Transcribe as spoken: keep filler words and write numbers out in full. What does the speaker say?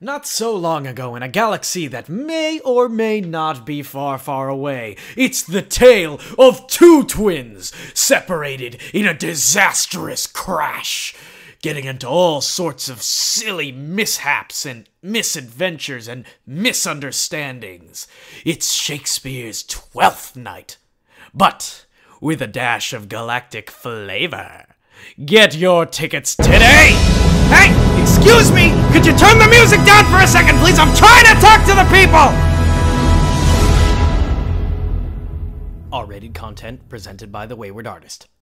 Not so long ago in a galaxy that may or may not be far, far away, it's the tale of two twins separated in a disastrous crash, getting into all sorts of silly mishaps and misadventures and misunderstandings. It's Shakespeare's Twelfth Night, but with a dash of galactic flavor. Get your tickets today! Hey, excuse me! Could you turn the music down for a second, please? I'm trying to talk to the people! R-rated content presented by the Wayward artist.